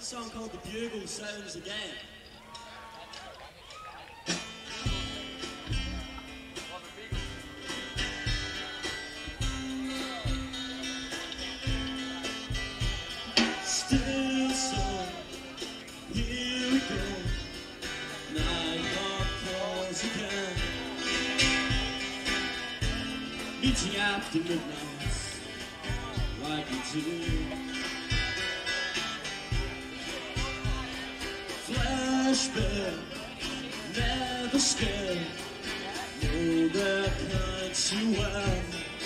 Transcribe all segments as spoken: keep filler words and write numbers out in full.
song called The Bugle Sounds Again. Still sun, here we go, nine calls again, meeting after midnight, like you do. Flashback, never scared, know their kind too well.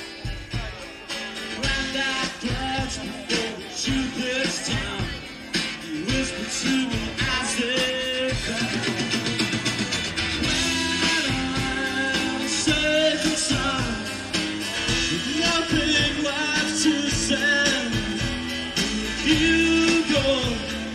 Grand that grudge before the truth hits town, you whisper to me as they fell. When I'm safe inside, with nothing left to say, you go.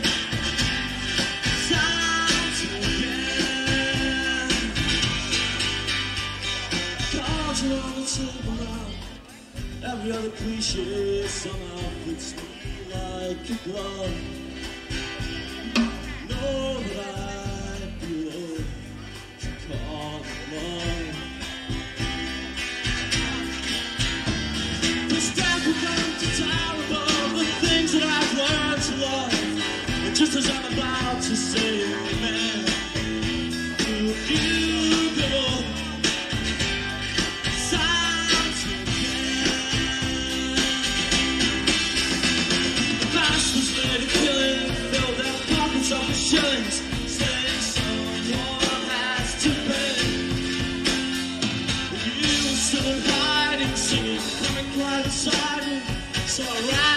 Every other cliche somehow fits me like a glove. Know that I belong to call love. This death will come to tower above the things that I've learned to love. And just as I'm about to say amen, will you go? Shillings, saying someone has to pay. You were still hiding, singing, coming quite beside me. So I ran.